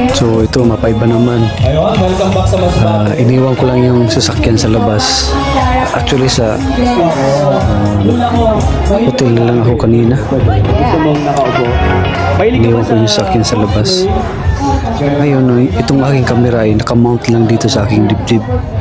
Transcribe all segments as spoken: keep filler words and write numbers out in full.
So ito mapaiba naman. Uh, iniwan ko lang yung sasakyan sa labas. Actually sa uh, hotel na lang ako kanina. Iniwan ko yung sasakyan sa labas. Ngayon, itong aking camera ay nakamount lang dito sa aking dibdib.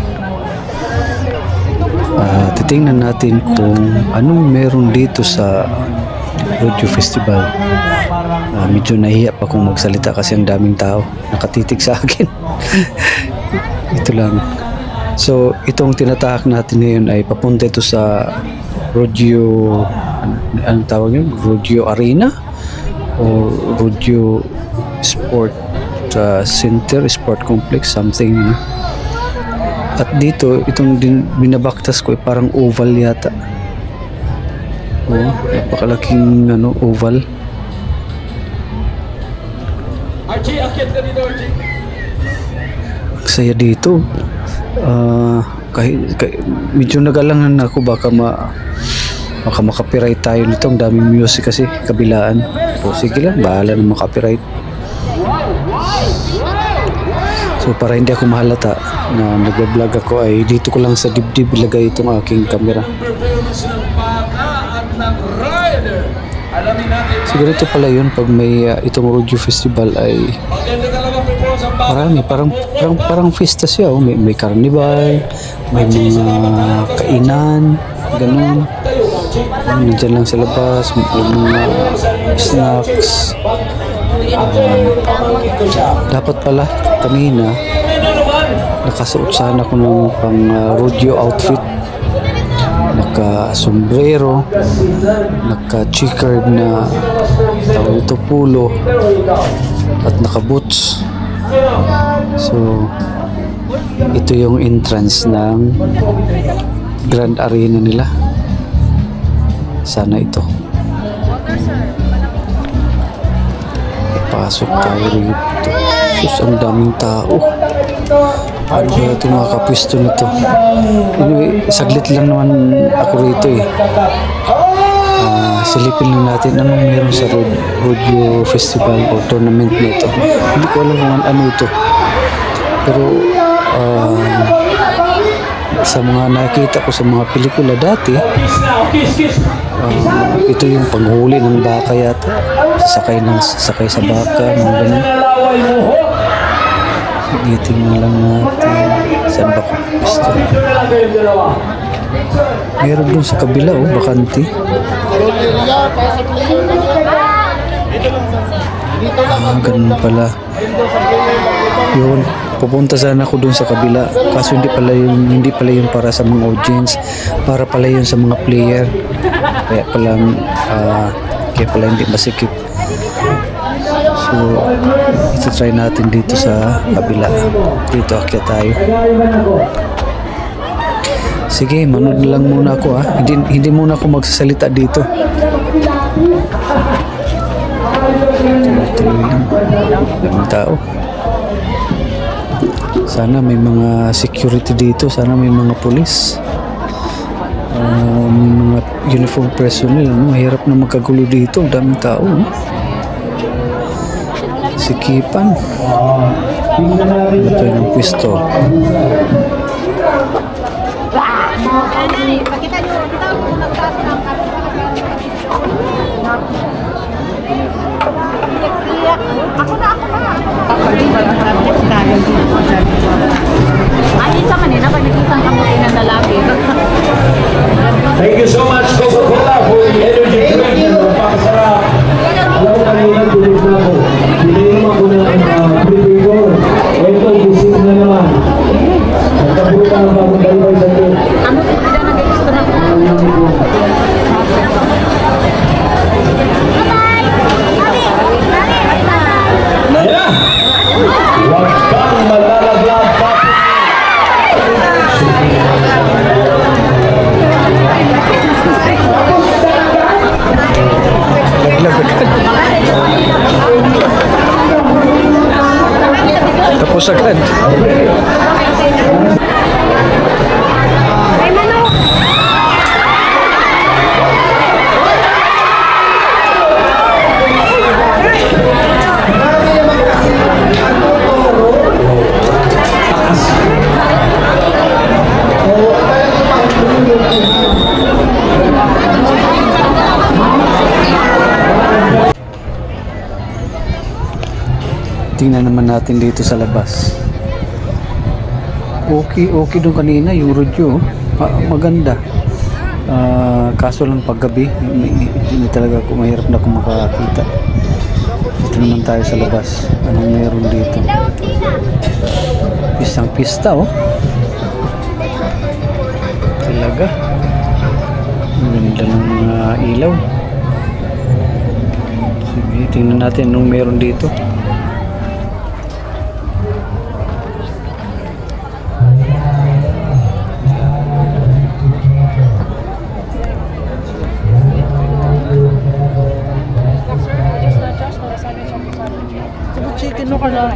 Uh, titingnan natin kung anong meron dito sa Rodeo Festival. Uh, medyo nahiya pa kung magsalita kasi ang daming tao nakatitig sa akin. Ito lang. So itong tinatahak natin ngayon ay papunta ito sa Rodeo, anong tawag yun? Rodeo Arena o Rodeo Sport uh, Center, Sport Complex, something, you know? At dito itong din, binabaktas ko ay parang oval yata. Oh, napakalaking ano, oval. Archie, akit ka dito, Archie. Saya dito. Uh, kahit, kahit medyo nagalangan ako baka ma baka makapiright tayo nito. Ang daming music kasi kabilaan. O sige lang, bahala na makapiright. So para hindi ako mahalata na nag-vlog ako ay dito ko lang sa dibdib ilagay itong aking camera. Siguro ito pala yun pag may uh, itong Rodeo Festival ay marami, parang parang, parang fiesta siya, oh. may, may carnival, may mga kainan, ganun. Nandiyan lang sa labas, may mga snacks. Um, dapat pala kanina nakasuot sana ako ng pang uh, rodeo outfit, naka sombrero, naka checkered na tawag ito pulo at naka boots. So ito yung entrance ng Grand Arena nila. Sana ito. Pasok tayo rito. Sus, ang daming tao. Paano ba ito mga kapwisto nito? Anyway, saglit lang naman ako rito eh. Uh, silipin lang natin anong meron sa Rodeo Festival o tournament nito. Hindi ko alam kung ano ito. Pero uh, sa mga nakita ko sa mga pelikula dati, uh, ito yung panghuli ng baka yata. Sakay, ng, sakay sa baka, mga ganun. Tingnan lang natin saan ba gusto. Meron doon sa kabila, oh, bakante. Ah, ganun pala. Yun, pupunta sana ako doon sa kabila. Kaso hindi pala yung hindi pala yung para sa mga audience, para pala yun sa mga player. Kaya pala uh, kaya pala hindi masikip. So, ito try natin dito sa kabila. Dito akyat tayo. Sige, manood lang muna ako, ha. Hindi, hindi muna ako magsasalita dito. Tuloy-tuloy lang. Daming tao. Sana may mga security dito. Sana may mga police. Uh, may mga uniform personnel. Mahirap na magkagulo dito. Daming tao. No? Sikipan. Ito tayo ng pwesto. Pakita nyo, kita mo nagtaas ng ako na, ako na. Ay, isa manina, pag nakisang kamuti ng lalaki. Thank you so much, Coca-Cola, for the energy drink and napakasarap. Alam ko kanina tulis na ako. Pininom ako ng pre-figure. Ito, busing na naman. Nagkabutan ang bagong dalaway sa ito. Ano ito na nag-gusto na ako? Yeah! Huwag kang malalaglag, papi! Tapos agad. Tingnan naman natin dito sa labas. Okay, okay doon kanina yung rodyo. Ah, maganda. Ah, kaso lang paggabi, hindi, hindi talaga ako mahirap na ako makakita. Dito naman tayo sa labas. Anong meron dito? Pistang pista, oh. Talaga. Ang ganda ng uh, ilaw. Sige, tingnan natin anong meron dito. Chicken no ka na.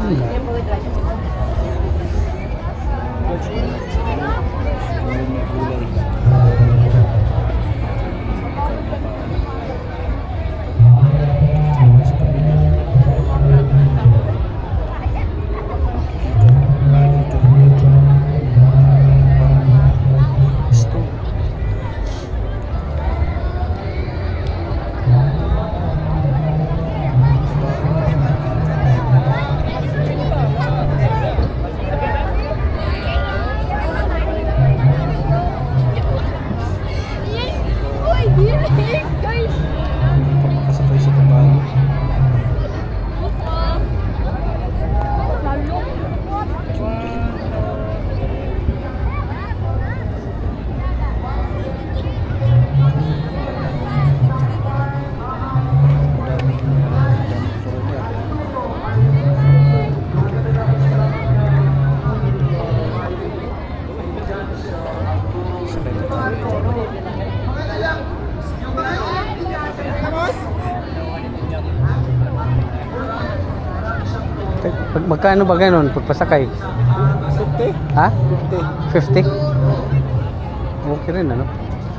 Magkano ba ganon pagpasakay? fifty? Ha? fifty. fifty? Okay rin, ano?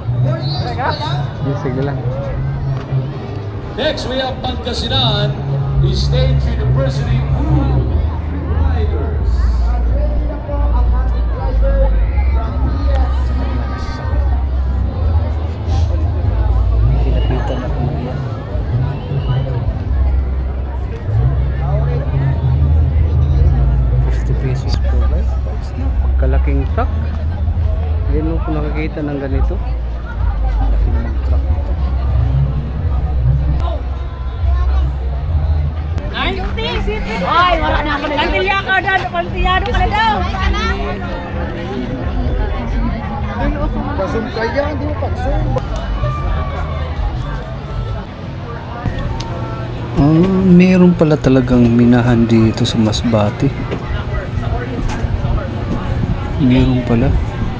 Yes, sige lang. Next, we have Pangasinan, the State University Pool Riders. Pinapitan ako Maria. fifty pesos per ride. Pagkalaking truck. Hindi mo ko nakakita ng ganito. Laki naman truck. Ay, wala na ako na. Kantilya ka na, kantiyado ka na daw. Pasum kaya, hindi mo pagsum. Ah, meron pala talagang minahan dito sa Masbate. Meron pala.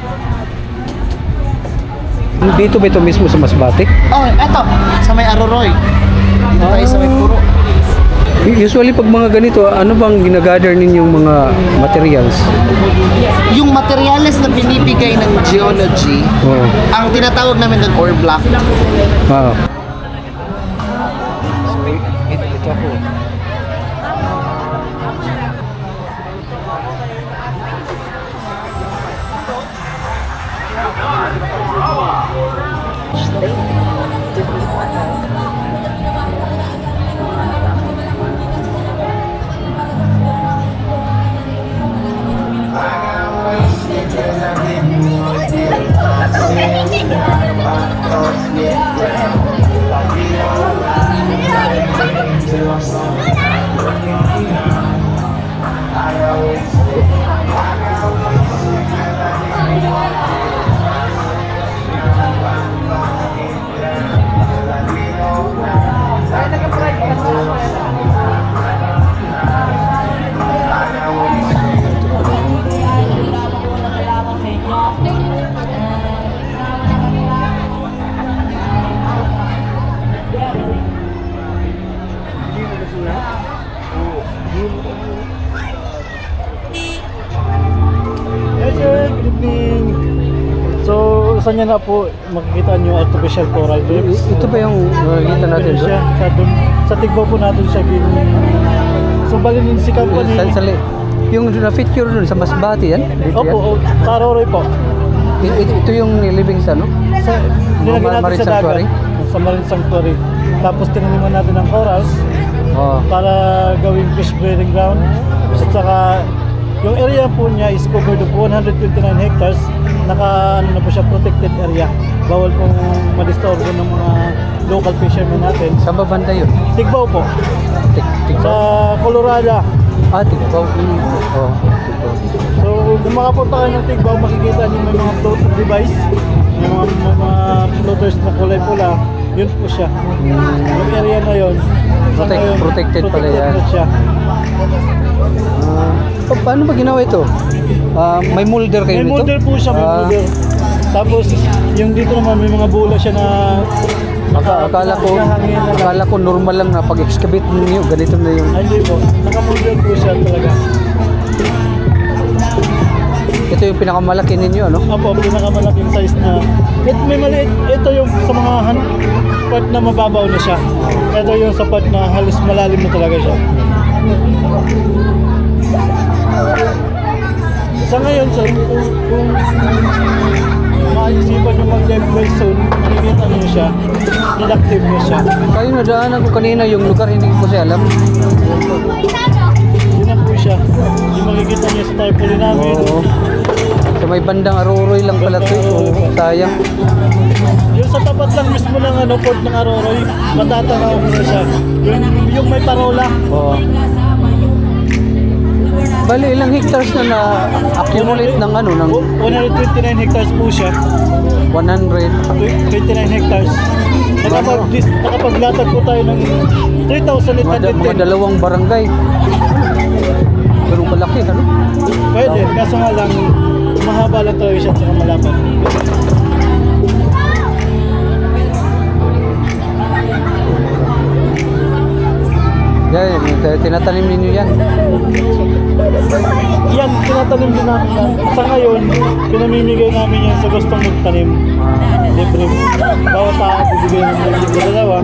Dito ba ito mismo sa Masbate? Oh, eto, sa may Aroroy. Dito tayo sa may Puro. Usually pag mga ganito, ano bang ginagather ninyong mga materials? Yung materyales na binibigay ng geology, Oo. ang tinatawag namin ng ore block. Wow. So, ito, ito ako. Yes sir, good evening. So, saan niya na po makikita niyo artificial coral reefs? Ito ba yung nakikita natin doon? Siya, sa, dun, sa tigbo po natin siya gin... So, balinin si company. Sa, sa, yung na-feature doon sa Masbate yan? Dito yan? Opo, o, sa Aroroy po. I- Ito, ito yung living sa ano? Sa, nilagyan natin Marine sa dagat. Sanctuary? Sa Marine Sanctuary. Tapos tinaniman natin ng corals Oo. para gawing fish breeding ground. At saka yung area po niya is covered of one hundred twenty-nine hectares. Naka ano na po siya, protected area. Bawal pong madisturbo ng mga local fishermen natin. Saan ba banda yun? Tigbaw po. Tik Tigbaw? Sa Colorado. Ah, Tigbaw. Mm. Oh, Tigbaw. So kung makapunta kayo ng Tigbaw, makikita niyo may mga floater device. May mga, mga, mga floaters na kulay pula. Yun po siya. Yung area na yun. Protect, ngayon, protected pala yan. na siya. Ah, oh, paano ba ginawa ito? Ah, may molder kayo May nito? model po siya, may Ah, model. Tapos yung dito naman may mga bola siya na aka- akala ko, nakahangin na lang. akala ko normal lang na pag-excavate niyo, ganito na yung... Ay, hindi po. Naka-model po siya talaga. Ito yung pinakamalaki ninyo, ano? Apo, pinakamalaking size na. Ito may maliit. Ito yung sa mga han part na mababaw na siya. Ito yung sa part na halos malalim na talaga siya. Sa ngayon, sir, kung, kung maisipan nyo mag-live well soon, makikita nyo siya. Productive na siya. Kayo nadaanan ko kanina yung lugar, hindi ko kasi alam. Yun na po siya. Yung makikita nyo sa tarpaulin namin. Oo. Sa may bandang Aroroy lang pala ito. Oh, sayang. Yung sa tapat lang mismo ng ano, port ng Aroroy, matatanaw mo na siya. Yung, yung may parola. Oo. Bali, ilang hectares na na-accumulate ng ano, ng one hundred twenty-nine hectares po siya. one hundred. twenty-nine hectares. Nakapag, dis, nakapaglatag po tayo ng three thousand eight Mga, hundred mga ten. dalawang barangay. Ganun kalaki, ano? Pwede, kaso nga lang, mahaba lang talaga siya at saka malapad. Yan, yeah, tinatanim ninyo yan. Yan, tinatanim din namin yan. Sa ngayon, pinamimigay namin yan sa gustong magtanim. Libre. Bawat tao, bibigay namin ng libre dalawa.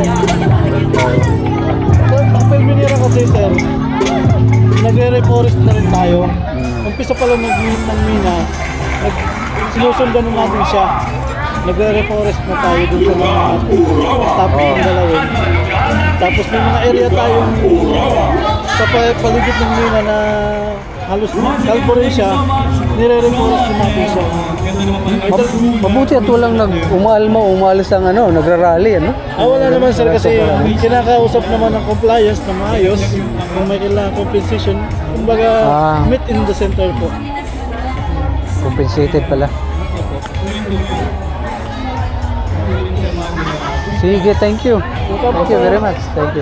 So, ang Palmyra kasi, sir, nagre-reforest na rin tayo. Umpisa pa lang nag-meet ng mina, nag sinusundan na natin siya. Nagre-reforest na tayo dun sa mga topic ng dalawin. Tapos may mga area tayong sa paligid ng mina na halos kalbo rin siya, nire-reforest na natin siya. Ma- mabuti at walang nag-umalma o umalis ang ano, nagrarally, ano? Ah, wala naman sir kasi kinakausap naman ng compliance na maayos kung may kailangan compensation. Kumbaga, Ah. meet in the center po. Compensated pala. Sige, thank you. Thank you very much. Thank you.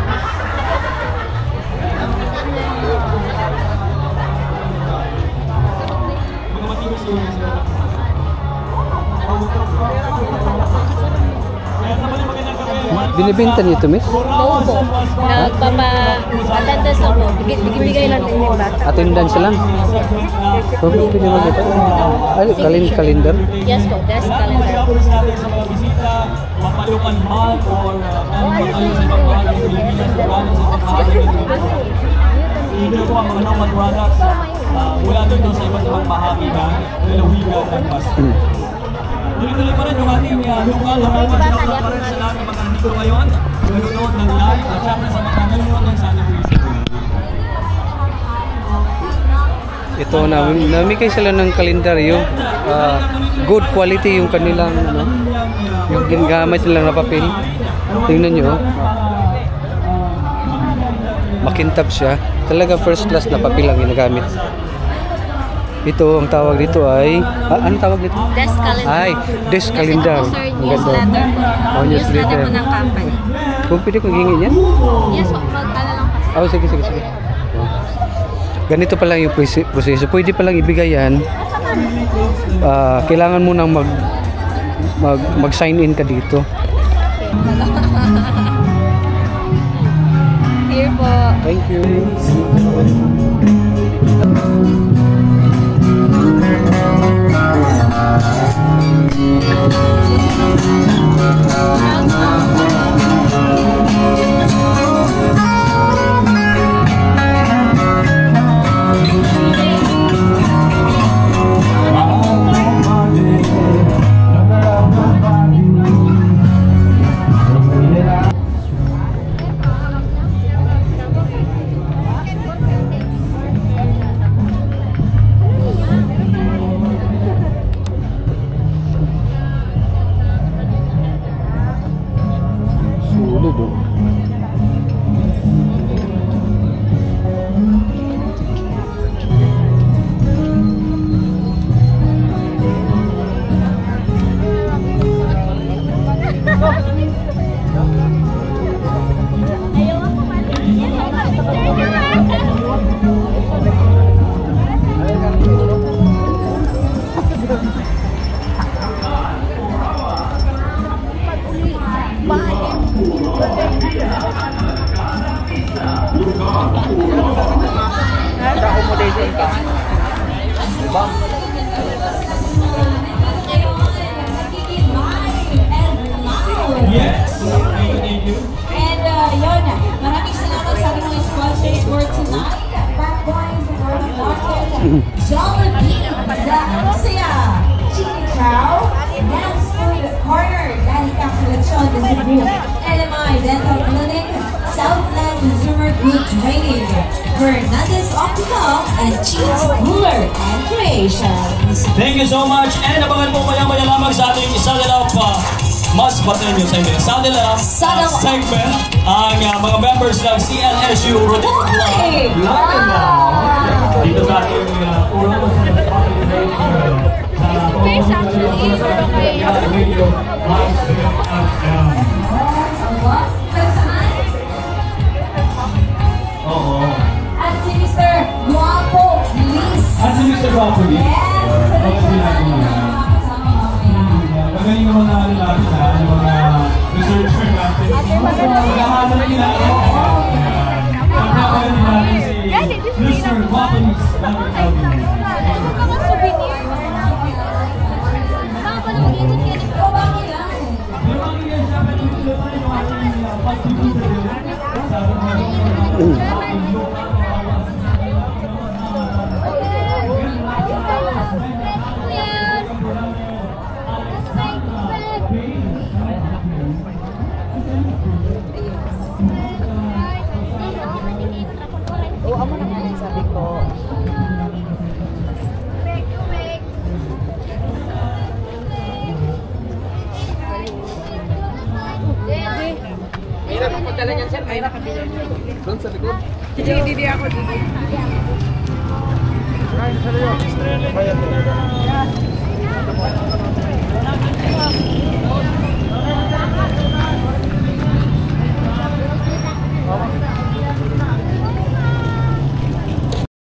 Binibenta niyo ito, miss? Oo po. Nagpapa-attendance lang po. Bigay- Bigay lang din yung bata. Attendance lang. Pwede pwede mo dito. Ay, kalin calendar. Yes po, desk calendar. Mapalukan man or ayun sa ibang bahagi ng Pilipinas Ibig ko ang mga matuwanas mula doon sa iba't ibang bahagi ng lalawigan ng Pasko. Tuloy-tuloy pa rin yung ating lokal na mga sinaulat pa rin sa lahat ng mga nandito ngayon, nanonood ng live at syempre sa mga nanonood ng Sana Luisa. Ito, nami- namigay sila ng kalendaryo. Ah, good quality yung kanilang ano, yung ginagamit nila na papel. Tingnan nyo. oh. Makintab siya. Talaga first class na papel ang ginagamit. Ito, ang tawag dito ay... Ah, anong tawag dito? Desk calendar. Ay, desk calendar. Kasi po, sir, Ang ganda. newsletter po. Oh, newsletter. Newsletter po ng company. Kung pwede kong hingin yan? Yes po, mag-ano lang po. Oh, sige, sige, sige. Ganito pa lang yung prosi- proseso. Pwede pa lang ibigay yan. Ah, kailangan mo nang mag, mag, mag-sign in ka dito. Here po. Thank you. Yes. Thank you, thank you. And uh, yun, maraming salamat sa ating mga sponsors for tonight. Back Boys and Urban Market, Jollibee, The Anuncia, Chicken Chow, Dance Food Corner, Daddy Capsulation, The Cebu, L M I Dental Clinic, Southland Consumer Good Training, Fernandez Optical, and Cheese Cooler and Creations. Thank you so much. And abangan po maya-maya lamang sa ating isa na lang pa mas patenyo sa inyo. Sa atin lang Sana- segment ang uh, mga members ng C L S U Rodeo Club. Hey! Wow! Dito sa ating uh, unang Oo. At si Mister Guapo Liz. At si Mister Guapo Liz. Magaling naman na ano natin ha, yung mga researcher natin. Magkakano na nila. Magkakano nila natin si Mister Guapo Liz. Mahirap ang pagdala niyan, sir. Mahirap ang pagdala niyan. Doon sa likod. Hindi, hindi ako. Hindi. Ay, sa likod.